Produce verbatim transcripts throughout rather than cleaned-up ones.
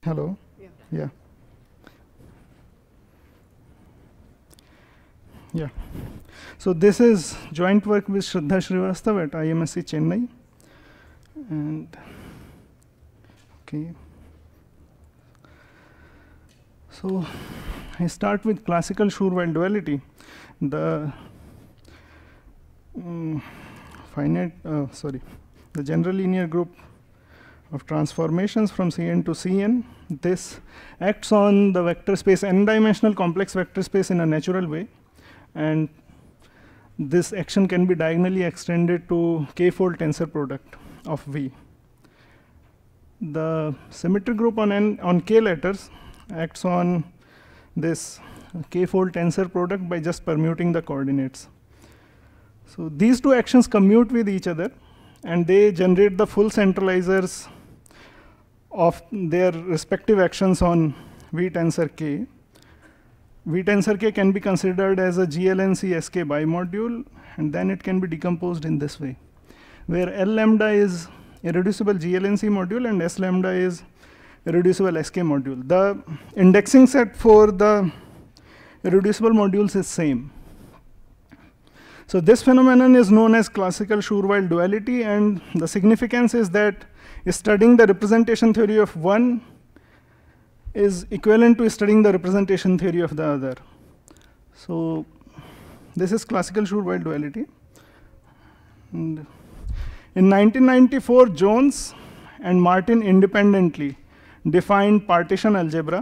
Hello? Yeah. Yeah. Yeah. So this is joint work with Shraddha Srivastava at I M S C Chennai. And okay. So I start with classical Schur-Weyl duality. The um, finite, uh, sorry, the general linear group of transformations from Cn to Cn. This acts on the vector space, n-dimensional complex vector space in a natural way. And this action can be diagonally extended to k-fold tensor product of V. The symmetric group on n on k letters acts on this k-fold tensor product by just permuting the coordinates. So these two actions commute with each other, and they generate the full centralizers of their respective actions on V tensor k. V tensor k can be considered as a G L N C S K bimodule, and then it can be decomposed in this way, where L lambda is irreducible G L N C module and S lambda is irreducible S K module. The indexing set for the irreducible modules is same. So this phenomenon is known as classical Schur-Weyl duality, and the significance is that studying the representation theory of one is equivalent to studying the representation theory of the other. So this is classical Schur-Weyl duality. And in nineteen ninety-four, Jones and Martin independently defined partition algebra,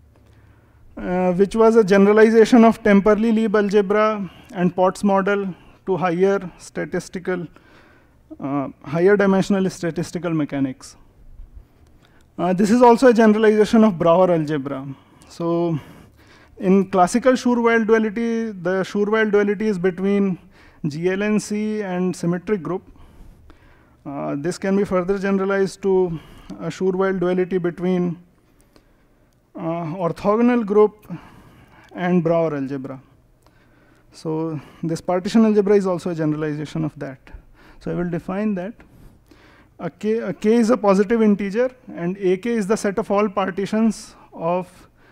uh, which was a generalization of Temperley-Lieb algebra and Potts model to higher statistical, uh, higher dimensional statistical mechanics. Uh, this is also a generalization of Brouwer algebra. So in classical Schur-Weyl duality, the Schur-Weyl duality is between G L N C and symmetric group. Uh, this can be further generalized to a Schur-Weyl duality between uh, orthogonal group and Brouwer algebra. So this partition algebra is also a generalization of that. So I will define that. A k, a k is a positive integer, and ak is the set of all partitions of,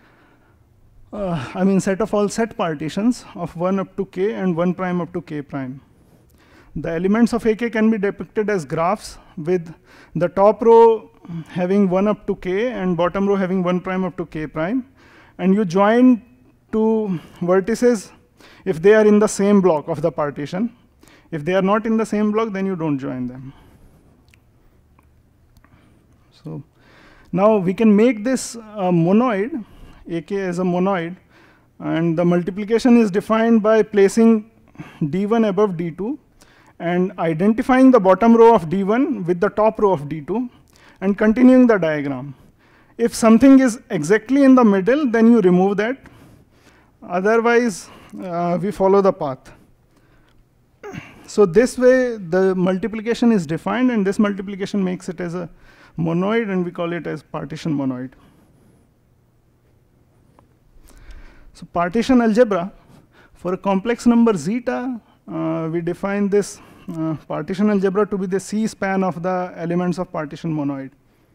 uh, I mean set of all set partitions of one up to k and one prime up to k prime. The elements of ak can be depicted as graphs with the top row having one up to k and bottom row having one prime up to k prime. And you join two vertices if they are in the same block of the partition. If they are not in the same block, then you don't join them. So now we can make this a monoid, ak as a monoid, and the multiplication is defined by placing d one above d two and identifying the bottom row of d one with the top row of d two and continuing the diagram. If something is exactly in the middle, then you remove that. Otherwise, uh, we follow the path. So this way, the multiplication is defined, and this multiplication makes it as a monoid, and we call it as partition monoid. So partition algebra, for a complex number zeta, uh, we define this uh, partition algebra to be the C-span of the elements of partition monoid.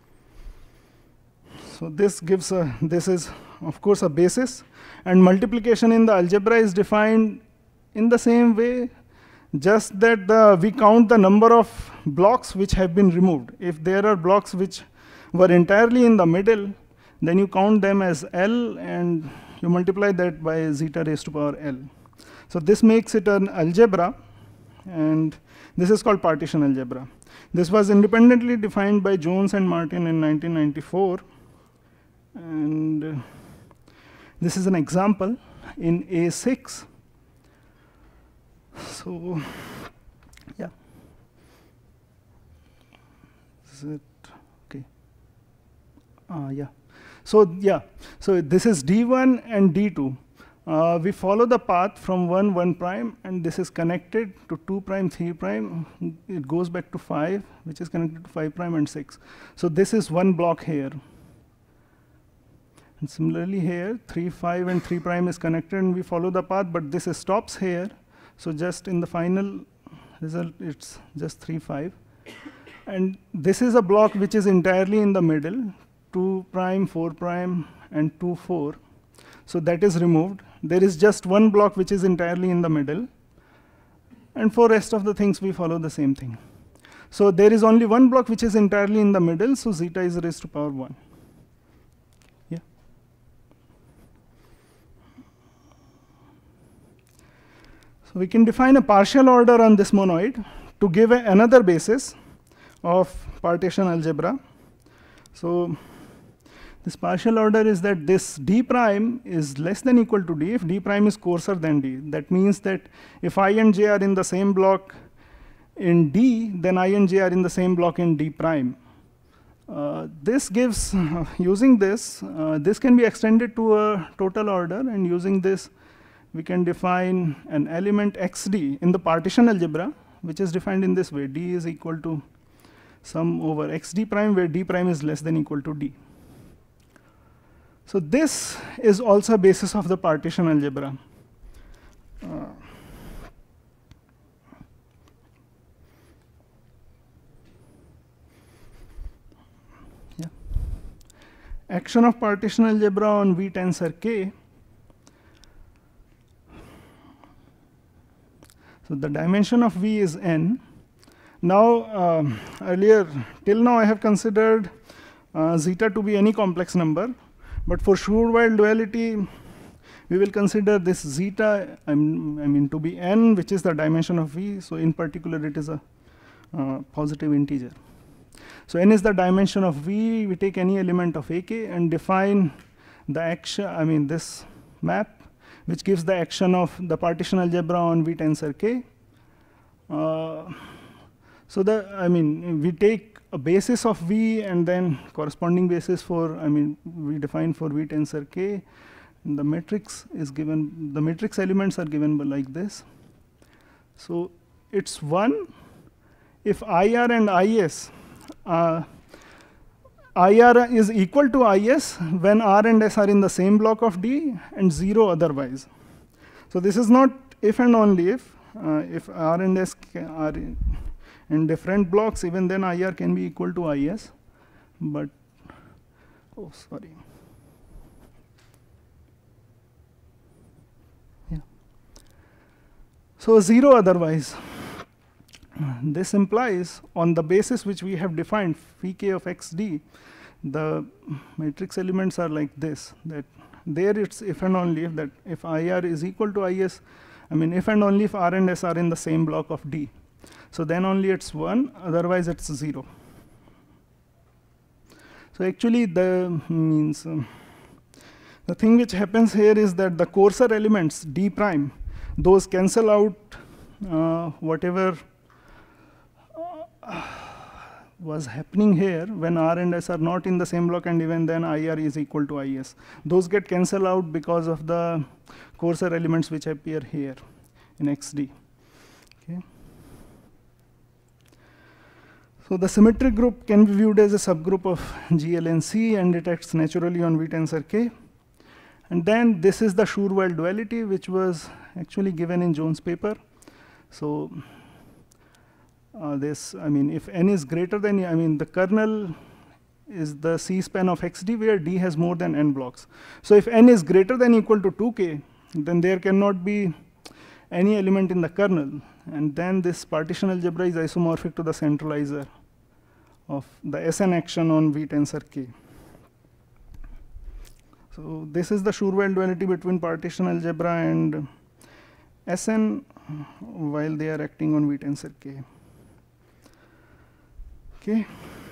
So this gives a, this is of course a basis, and multiplication in the algebra is defined in the same way, just that the, we count the number of blocks which have been removed. If there are blocks which were entirely in the middle, then you count them as L and you multiply that by zeta raised to power L. So this makes it an algebra, and this is called partition algebra. This was independently defined by Jones and Martin in nineteen ninety-four. And uh, this is an example in A six. So, yeah. Is it okay? Ah, yeah. So, yeah. So this is d one and d two. Uh, we follow the path from one, one prime, and this is connected to two prime, three prime. It goes back to five, which is connected to five prime and six. So this is one block here. And similarly here, three, five, and three prime is connected, and we follow the path, but this stops here. So just in the final result, it's just three, five. And this is a block which is entirely in the middle. two prime, four prime, and two, four. So that is removed. There is just one block which is entirely in the middle. And for rest of the things, we follow the same thing. So there is only one block which is entirely in the middle, so zeta is raised to power one. Yeah. So we can define a partial order on this monoid to give a, another basis of partition algebra. So this partial order is that this d prime is less than equal to d if d prime is coarser than d. That means that if I and j are in the same block in d, then I and j are in the same block in d prime. Uh, this gives, uh, using this, uh, this can be extended to a total order, and using this, we can define an element xd in the partition algebra, which is defined in this way. D is equal to sum over xd prime, where d prime is less than equal to d. So this is also a basis of the partition algebra. Uh, yeah. Action of partition algebra on V tensor K. So the dimension of V is n. Now, um, earlier, till now, I have considered uh, zeta to be any complex number. But for Schur-Weyl duality, we will consider this zeta, I mean, to be n, which is the dimension of V. So in particular, it is a uh, positive integer. So n is the dimension of V. We take any element of A K and define the action, I mean, this map, which gives the action of the partition algebra on V tensor K. Uh, so the, I mean, we take a basis of V and then corresponding basis for, I mean, we define for V tensor K. And the matrix is given, the matrix elements are given like this. So it's one if I R and I S, uh, I R is equal to I S when R and S are in the same block of D and zero otherwise. So this is not if and only if, uh, if R and S are in, in different blocks, even then I R can be equal to I S, but, oh, sorry. Yeah. So zero otherwise. This implies on the basis which we have defined, phi k of xd, the matrix elements are like this, that there it's if and only if that if I R is equal to I S, I mean if and only if R and S are in the same block of D. So then only it's one, otherwise it's zero. So actually the means um, the thing which happens here is that the coarser elements D prime, those cancel out uh, whatever uh, was happening here when R and S are not in the same block, and even then I R is equal to I S. Those get cancelled out because of the coarser elements which appear here in X D. Okay. So the symmetric group can be viewed as a subgroup of G L and C, and it acts naturally on V tensor K. And then this is the Schur-Weyl duality, which was actually given in Jones' paper. So uh, this, I mean, if n is greater than, I mean, the kernel is the C span of X D where D has more than n blocks. So if n is greater than equal to two K, then there cannot be any element in the kernel. And then this partition algebra is isomorphic to the centralizer of the S N action on V tensor K. So this is the Schur-Weyl duality between partition algebra and S N while they are acting on V tensor K. Okay.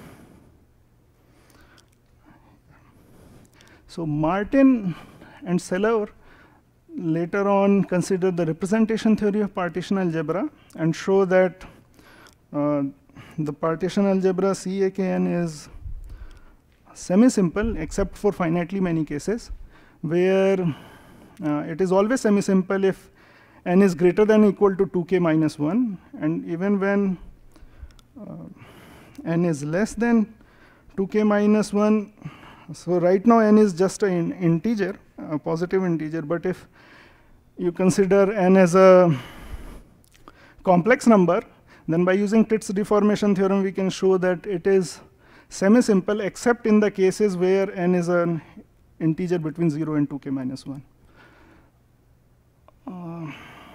So Martin and Seller later on consider the representation theory of partition algebra and show that uh, the partition algebra C A K N is semi-simple except for finitely many cases, where uh, it is always semi-simple if n is greater than or equal to two K minus one, and even when uh, n is less than two K minus one. So right now n is just an integer, a positive integer, but if you consider n as a complex number, then by using Tit's deformation theorem we can show that it is semi-simple except in the cases where n is an integer between zero and two k minus one. Uh,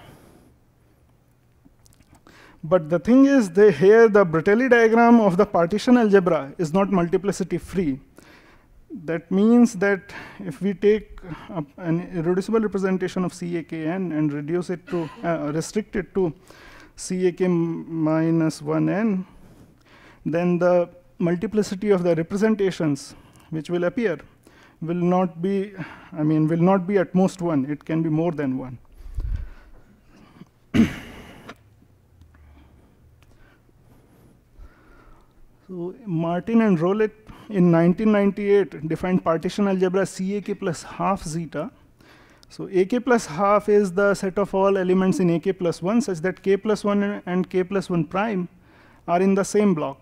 but the thing is, they here the Bernoulli diagram of the partition algebra is not multiplicity free. That means that if we take uh, an irreducible representation of C A K n and reduce it to, uh, restrict it to C A K minus one n, then the multiplicity of the representations which will appear will not be, I mean, will not be at most one. It can be more than one. So Martin and Rowlett in nineteen ninety-eight defined partition algebra C A K plus half zeta. So A K plus half is the set of all elements in A K plus one such that K plus one and K plus one prime are in the same block.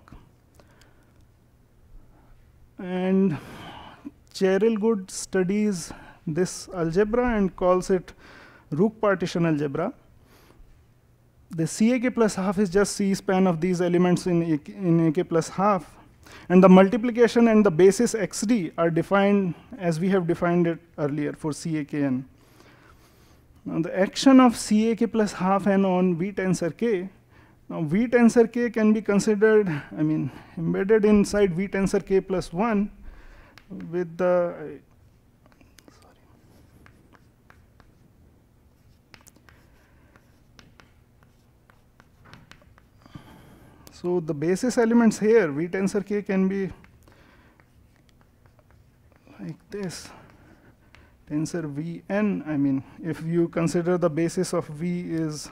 And Cheryl Good studies this algebra and calls it Rook partition algebra. The C A K plus half is just C span of these elements in A K, in A K plus half. And the multiplication and the basis X D are defined as we have defined it earlier for C A K n. Now the action of C A K plus half n on V tensor K, now V tensor K can be considered, I mean, embedded inside V tensor K plus one with the, sorry. So the basis elements here, V tensor K can be like this. Tensor Vn, I mean, if you consider the basis of V is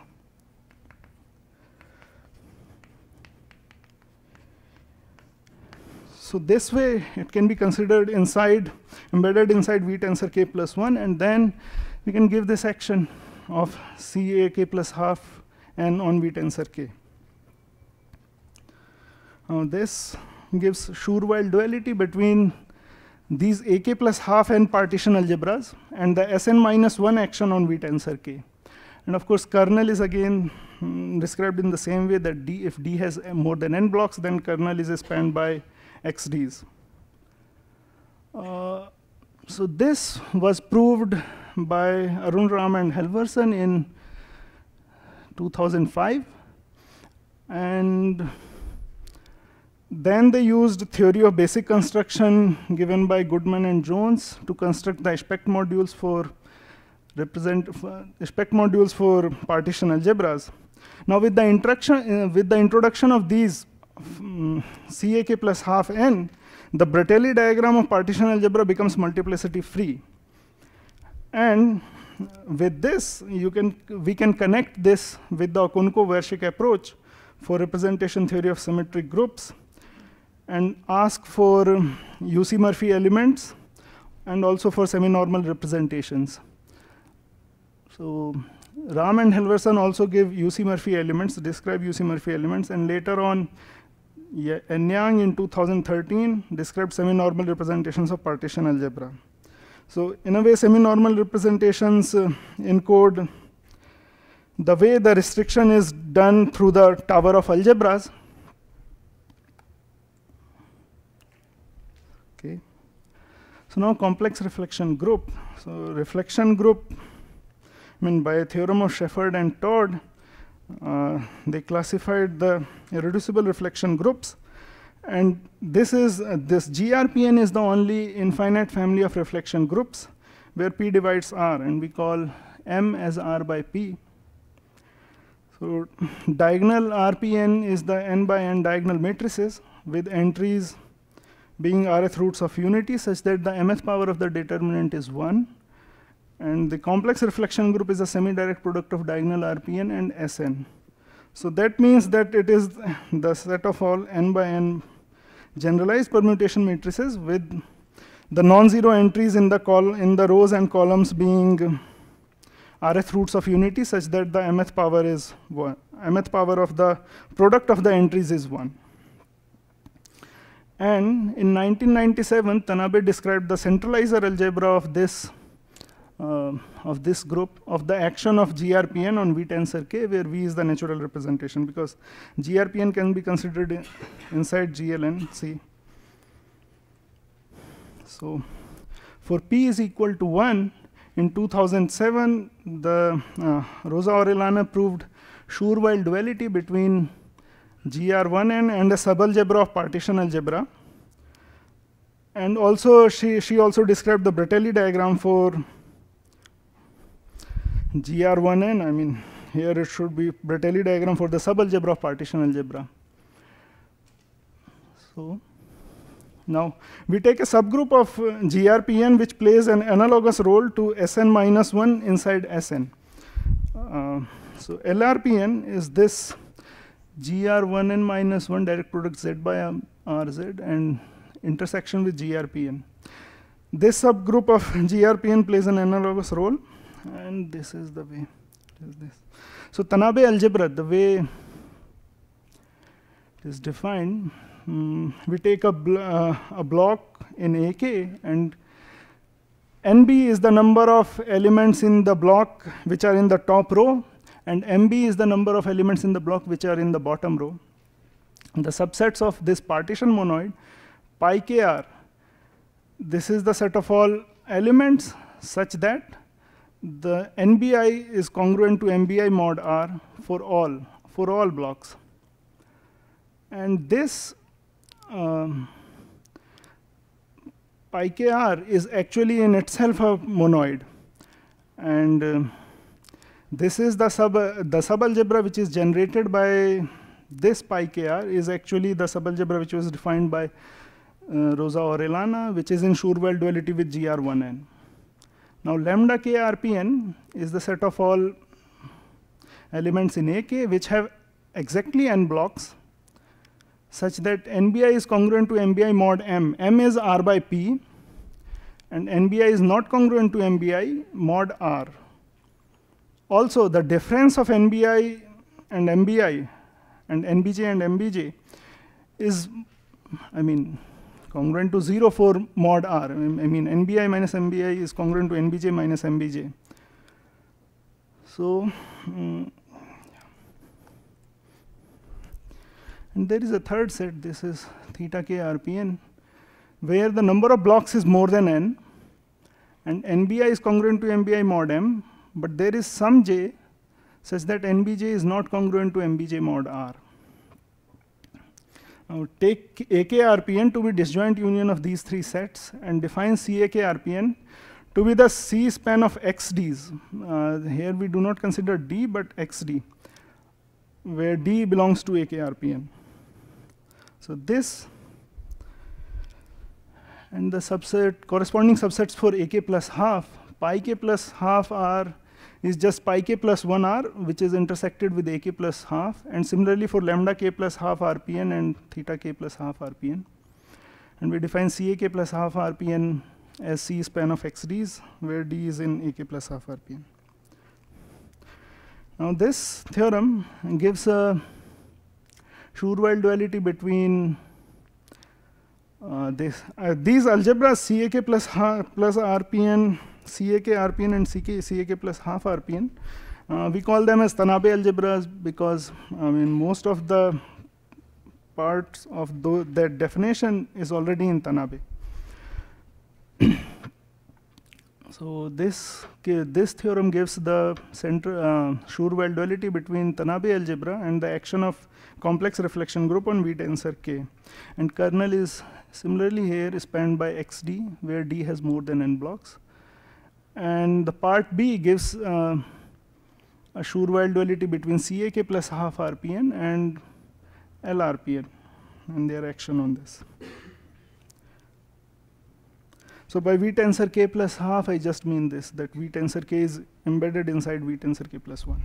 so this way it can be considered inside, embedded inside V tensor K plus one, and then we can give this action of C A K plus half n on V tensor K. Now this gives Schur-Weyl duality between these A K plus half n partition algebras and the Sn minus one action on V tensor K. And of course, kernel is again mm, described in the same way that D, if D has more than n blocks, then kernel is spanned by X Ds. Uh, so this was proved by Arun Ram and Halvorsen in two thousand five. And then they used theory of basic construction given by Goodman and Jones to construct the Specht modules for represent uh, Specht modules for partition algebras. Now with the introduction uh, with the introduction of these um, C A K plus half n, the Bernoulli diagram of partition algebra becomes multiplicity free. And with this, you can we can connect this with the Okunko-Varshik approach for representation theory of symmetric groups, and ask for U C Murphy elements and also for semi-normal representations. So Ram and Halvorsen also give U C Murphy elements, describe U C Murphy elements, and later on Enyang in two thousand thirteen described semi-normal representations of partition algebra. So in a way, semi-normal representations uh, encode the way the restriction is done through the tower of algebras. Okay. So now complex reflection group. So reflection group, I mean, by a theorem of Shefford and Todd, uh, they classified the irreducible reflection groups. And this is uh, this G R P n is the only infinite family of reflection groups where P divides R, and we call M as R by P. So diagonal R P n is the n by n diagonal matrices with entries being Rth roots of unity such that the mth power of the determinant is one. And the complex reflection group is a semi-direct product of diagonal R P n and S n. So that means that it is the set of all n by n generalized permutation matrices with the non-zero entries in the col in the rows and columns being Rth roots of unity such that the mth power is one. Mth power of the product of the entries is one. And in nineteen ninety-seven, Tanabe described the centralizer algebra of this uh, of this group of the action of G R P n on V tensor K, where V is the natural representation, because G R P n can be considered in inside G L N. See, So for P is equal to one, in two thousand seven, the uh, Rosa Orellana proved Schur-Weyl duality between G R one n and a subalgebra of partition algebra. And also, she, she also described the Bernoulli diagram for G R one n. I mean, here it should be Bernoulli diagram for the subalgebra of partition algebra. So now we take a subgroup of uh, G R P n which plays an analogous role to S n minus one inside S n. Uh, so L R P n is this G R one n minus one direct product Z by um, R Z and intersection with G R P n. This subgroup of G R P n plays an analogous role, and this is the way it is this. So Tanabe algebra, the way it is defined, um, we take a, bl uh, a block in A K, and N B is the number of elements in the block which are in the top row, and M B is the number of elements in the block which are in the bottom row. And the subsets of this partition monoid, pi k r, this is the set of all elements such that the N B I is congruent to M B I mod R for all, for all blocks. And this um, pi k r is actually in itself a monoid. And uh, this is the sub uh, the subalgebra which is generated by this pi k r is actually the subalgebra which was defined by uh, Rosa Orellana, which is in Schur-Weyl duality with G R one n. Now lambda k R P n is the set of all elements in A K which have exactly n blocks such that N B I is congruent to M B I mod M. M is R by P, and N B I is not congruent to M B I mod R. Also, the difference of N B I and M B I and N B J and M B J is, I mean, congruent to zero for mod R. I mean, N B I minus M B I is congruent to N B J minus M B J. So, um, and there is a third set. This is theta k R P n, where the number of blocks is more than n, and N B I is congruent to M B I mod M, but there is some j such that N B J is not congruent to M B J mod R. Now take A K R P n to be disjoint union of these three sets and define C A K R P n to be the C span of X Ds. Uh, here we do not consider D but X D, where D belongs to A K R P n. So this and the subset corresponding subsets for A K plus half, pi k plus half R is just pi k plus one R, which is intersected with A K plus half, and similarly for lambda k plus half R P n and theta k plus half R P n. And we define C A k plus half R P n as C span of X Ds, where D is in A K plus half R P n. Now this theorem gives a Schur-Weyl duality between uh, this, uh, these algebras C A K plus, plus R P n, C A K R P n and C K, C A K plus half R P n. Uh, we call them as Tanabe algebras because I mean most of the parts of th that definition is already in Tanabe. So this this theorem gives the center uh, Schur-Weyl duality between Tanabe algebra and the action of complex reflection group on V tensor K, and kernel is similarly here spanned by X D, where D has more than n blocks. And the part B gives uh, a Schur-Weyl duality between C A K plus half R P n and L R P n and their action on this. So by V tensor K plus half, I just mean this, that V tensor K is embedded inside V tensor K plus one.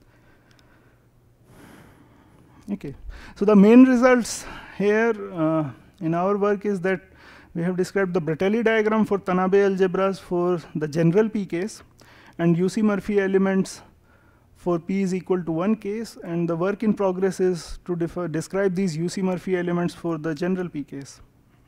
Okay, so the main results here uh, in our work is that we have described the Bernoulli diagram for Tanabe algebras for the general P case, and U C Murphy elements for P is equal to one case, and the work in progress is to describe these U C Murphy elements for the general P case.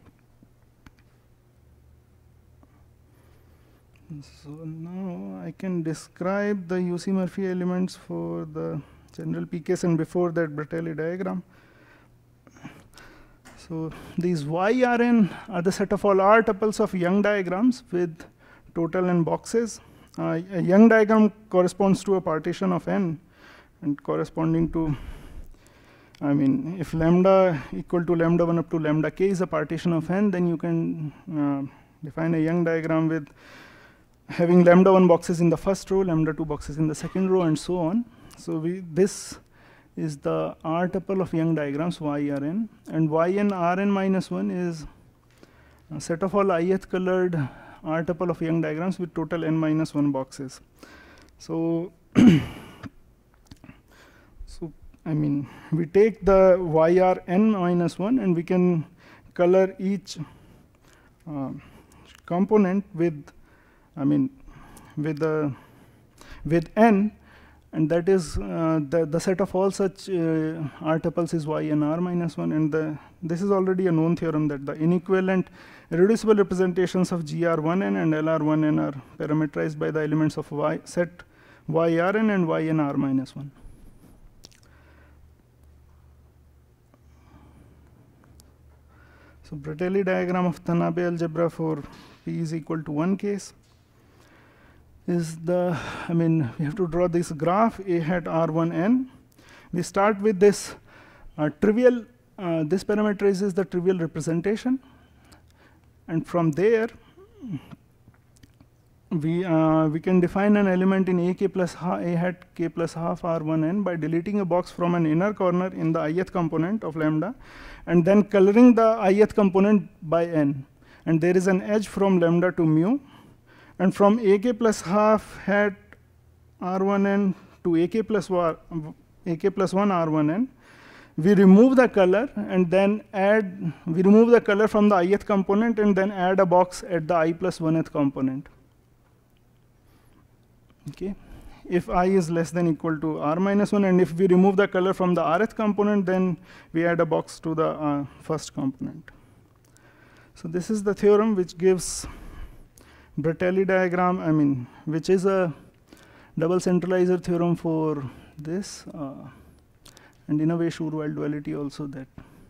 So now I can describe the U C Murphy elements for the general P case, and before that Bernoulli diagram. So these Y R N are the set of all R tuples of Young diagrams with total n boxes. Uh, a Young diagram corresponds to a partition of n, and corresponding to, I mean, if lambda equal to lambda one up to lambda k is a partition of n, then you can uh, define a Young diagram with having lambda one boxes in the first row, lambda two boxes in the second row, and so on. So we this is the R tuple of Young diagrams, Y R N, and Yn R n minus one is a set of all ith colored R tuple of Young diagrams with total n minus one boxes. So, so I mean, we take the Y R n minus one and we can color each uh, component with, I mean, with the with n. And that is uh, the, the set of all such uh, R tuples is Yn R minus one. And the, this is already a known theorem that the inequivalent irreducible representations of G R one n and L R one n are parameterized by the elements of Y set Y R n and Yn R minus one. So Bratelli diagram of Tanabe algebra for P is equal to one case is the, I mean, we have to draw this graph A hat R one n. We start with this uh, trivial, uh, this parameterizes the trivial representation. And from there, we, uh, we can define an element in A k plus A hat k plus half R one n by deleting a box from an inner corner in the ith component of lambda, and then coloring the ith component by n. And there is an edge from lambda to mu. And from A k plus half hat R one n to A k plus A k plus one R one n, we remove the color and then add, we remove the color from the ith component and then add a box at the I plus one-th component. Okay. If I is less than equal to R minus one, and if we remove the color from the rth component, then we add a box to the uh, first component. So this is the theorem which gives Bratelli diagram, I mean, which is a double centralizer theorem for this, uh, and in a way Schur-Weyl duality also, that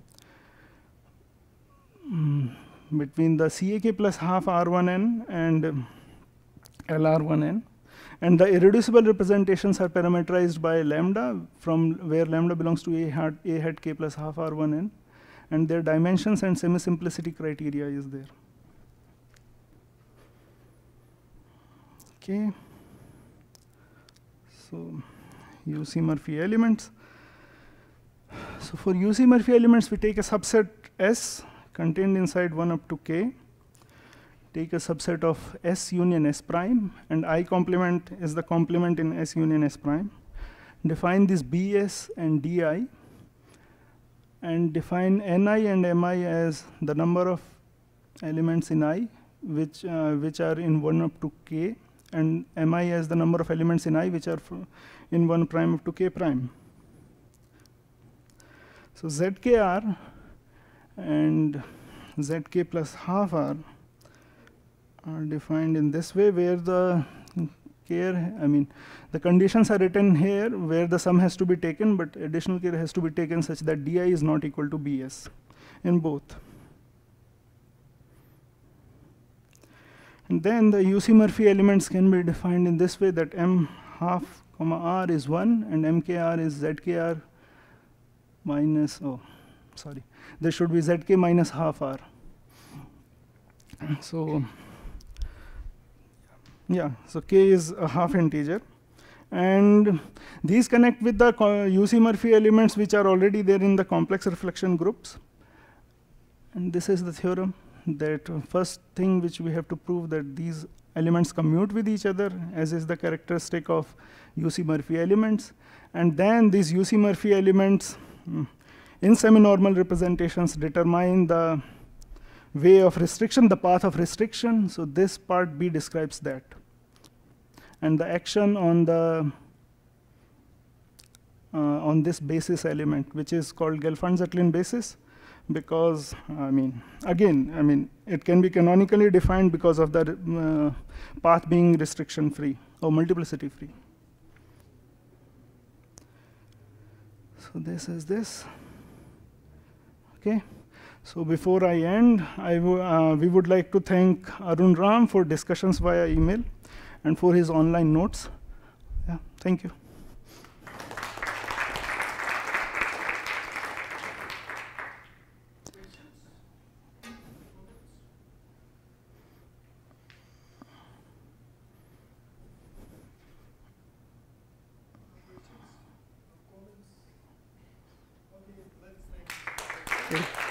um, between the C A k plus half R one n and um, L R one n, and the irreducible representations are parameterized by lambda, from where lambda belongs to A hat, A hat k plus half R one n, and their dimensions and semi-simplicity criteria is there. Okay. So U C Murphy elements. So for U C Murphy elements, we take a subset S contained inside one up to k. Take a subset of S union S prime, and I complement is the complement in S union S prime. Define this B S and D I, and define N I and M I as the number of elements in I, which uh, which are in one up to k, and M I as the number of elements in I which are in one prime up to k prime. So Z K R and Z K plus half R are defined in this way, where the care, I mean, the conditions are written here where the sum has to be taken, but additional care has to be taken such that D I is not equal to B S in both. And then the U C Murphy elements can be defined in this way, that M half comma R is one and M K R is Z K R minus, oh, sorry, there should be Z K minus half R. So, yeah, so k is a half integer, and these connect with the U C Murphy elements which are already there in the complex reflection groups. And this is the theorem, that uh, first thing which we have to prove, that these elements commute with each other, as is the characteristic of U C Murphy elements. And then these U C Murphy elements mm, in semi-normal representations determine the way of restriction, the path of restriction. So this part B describes that. And the action on the uh, on this basis element, which is called Gelfand-Zetlin basis, because I mean, again, I mean, it can be canonically defined because of the uh, path being restriction free or multiplicity free. So this is this. Okay. So before I end, I uh, we would like to thank Arun Ram for discussions via email and for his online notes. Yeah, thank you. Okay, let's